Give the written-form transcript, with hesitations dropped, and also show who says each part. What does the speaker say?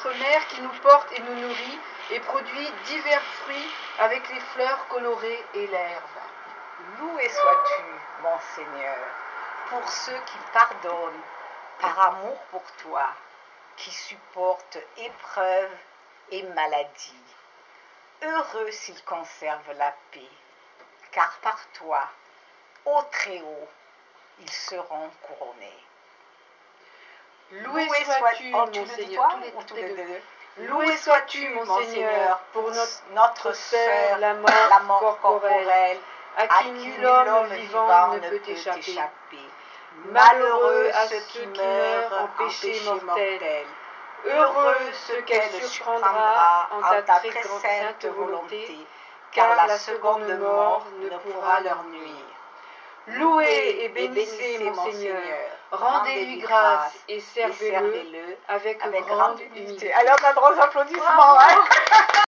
Speaker 1: notre mère qui nous porte et nous nourrit et produit divers fruits avec les fleurs colorées et l'herbe.
Speaker 2: Loué sois-tu, mon Seigneur, pour ceux qui pardonnent par amour pour toi, qui supportent épreuves et maladies. Heureux s'ils conservent la paix, car par toi, ô Très-Haut, ils seront couronnés.
Speaker 1: Loué sois-tu, mon Seigneur, Loué sois-tu, mon Seigneur, pour notre sœur, la mort corporelle, à qui nul homme vivant ne peut échapper. Malheureux à ceux qui meurent en péché mortel. Heureux ceux qu'elle surprendra en ta très grande sainte volonté, car la seconde mort ne pourra leur nuire. Louez et bénissez mon Seigneur, rendez-lui grâce et servez-le avec grande humilité.
Speaker 2: Alors, on a droit aux applaudissements. Hein.